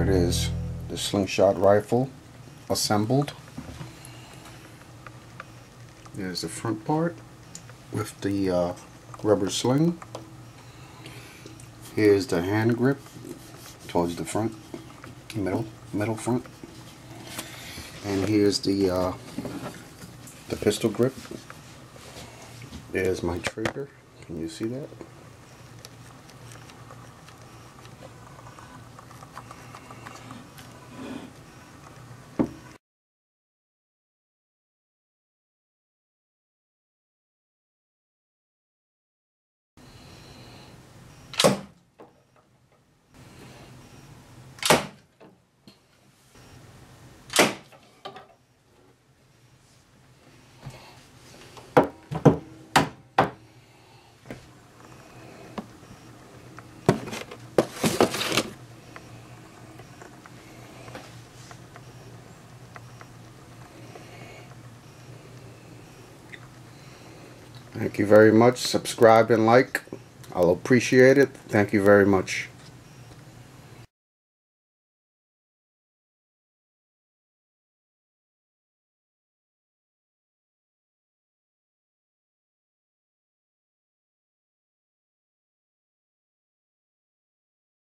it is, the slingshot rifle assembled. There's the front part with the rubber sling. Here's the hand grip towards the front, middle front, and here's the pistol grip. There's my trigger. Can you see that? Thank you very much. Subscribe and like. I'll appreciate it. Thank you very much.